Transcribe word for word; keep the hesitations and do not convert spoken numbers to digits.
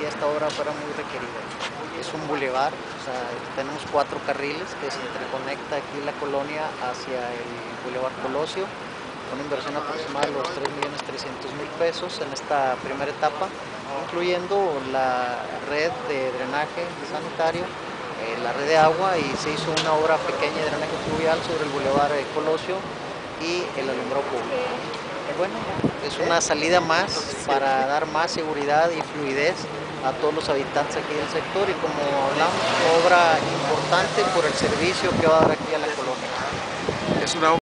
hacía esta obra fuera muy requerida. Es un bulevar, o sea, tenemos cuatro carriles que se interconecta aquí la colonia hacia el Boulevard Colosio, una inversión aproximada de los tres millones trescientos mil pesos en esta primera etapa, incluyendo la red de drenaje sanitario, eh, la red de agua, y se hizo una obra pequeña de drenaje fluvial sobre el Boulevard Colosio y el alumbrado público. Bueno, es una salida más para dar más seguridad y fluidez a todos los habitantes aquí del sector, y como hablamos, obra importante por el servicio que va a dar aquí a la colonia. Es una